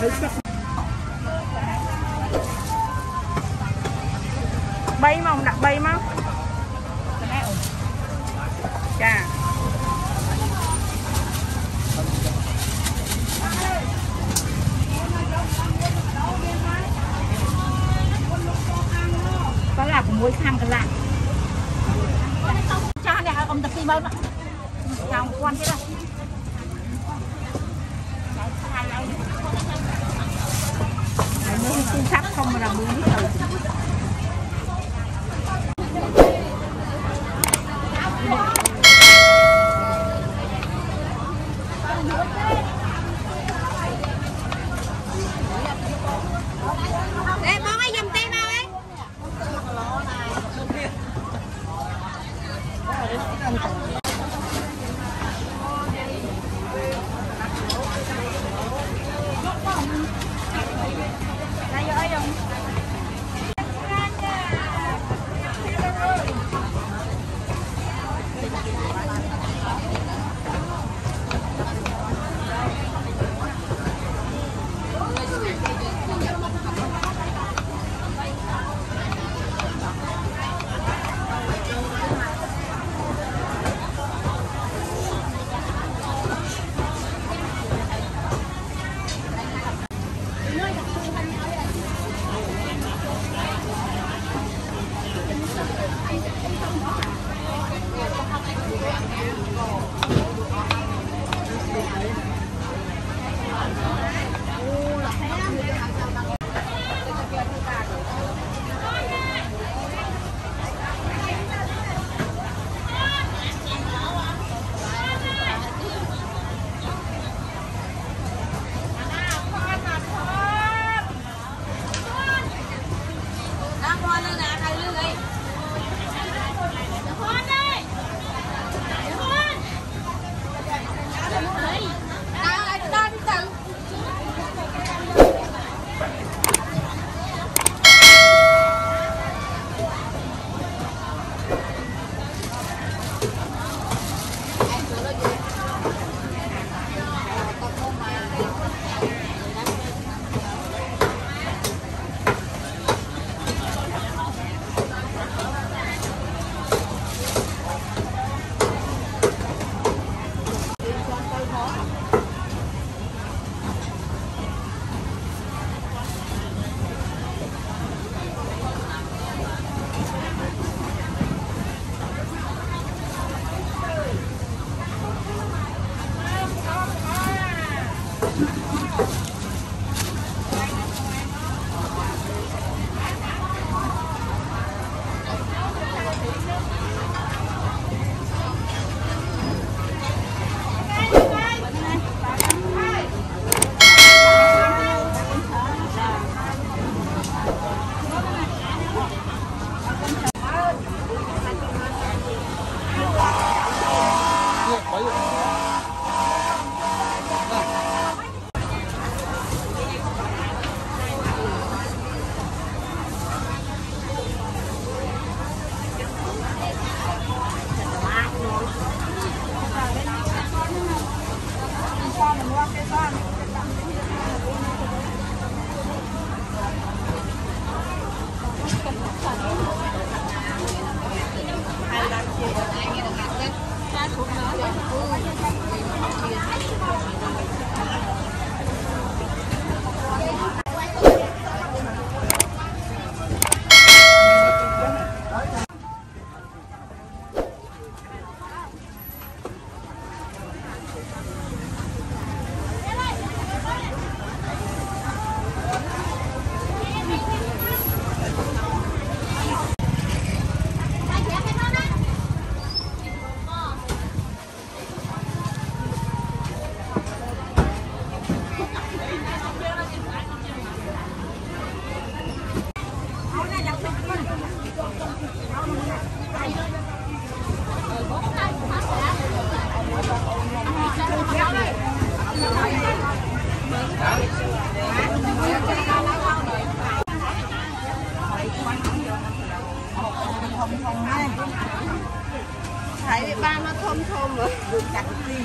bay mà không đặt bay mà chà có là của muối khăn cái lạ cha này ông tập đi bao nữa chào quan thế đâu mới xin sắp không mà làm mưa hết rồi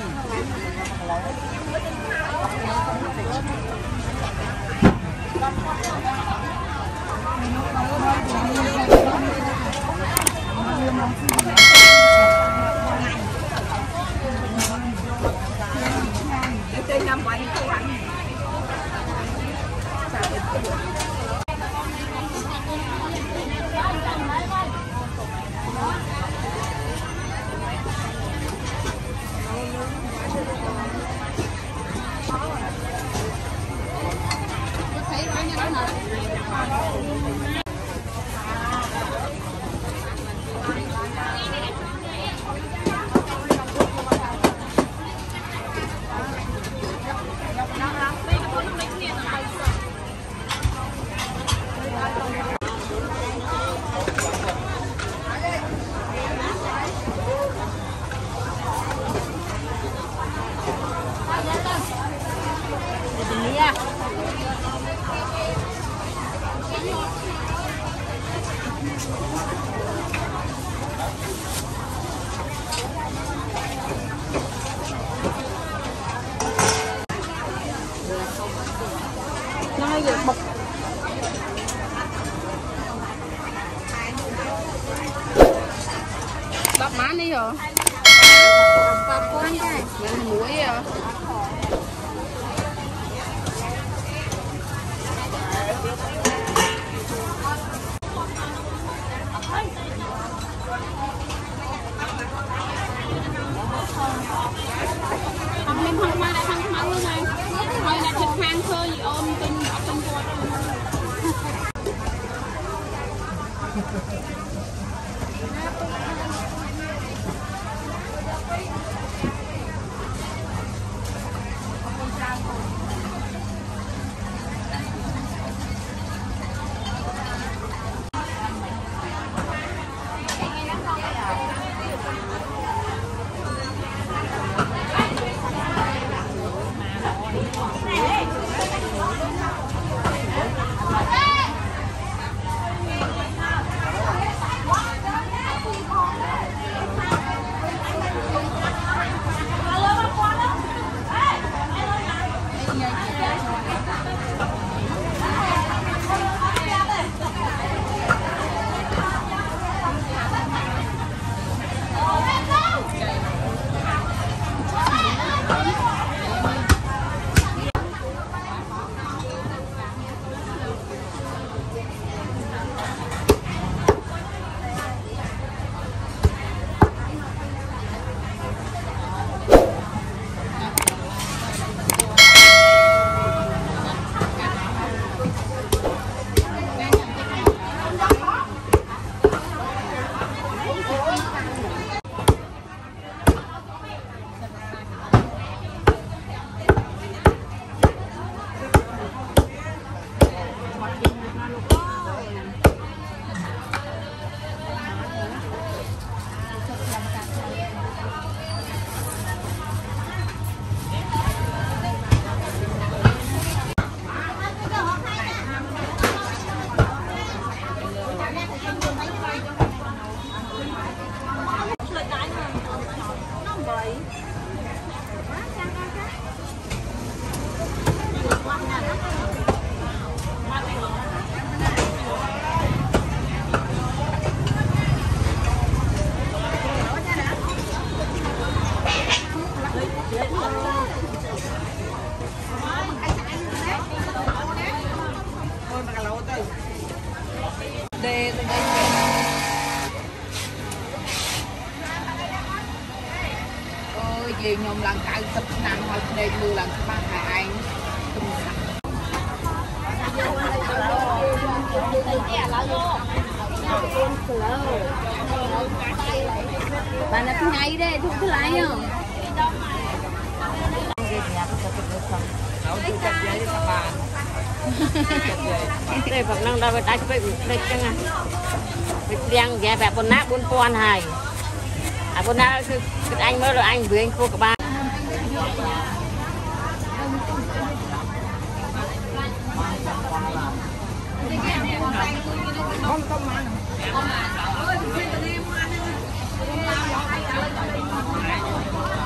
Nói về bột bắp má đi rồi bắp con cái muối rồi không nên không má không luôn này thôi là thịt khang thôi gì ôm tinh qua Đây ôi gì nhom lần cãi tập năng thôi đây mưa lần ba ngày bạn là thứ ngày đấy thu thứ lại không đây phần năng đâu đánh với đây chăng à việc đang ghé về con nát 4 hài con nát anh mới rồi anh với anh cô các bạn không